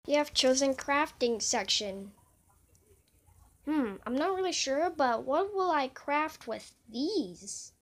You have chosen crafting section. I'm not really sure, but what will I craft with these?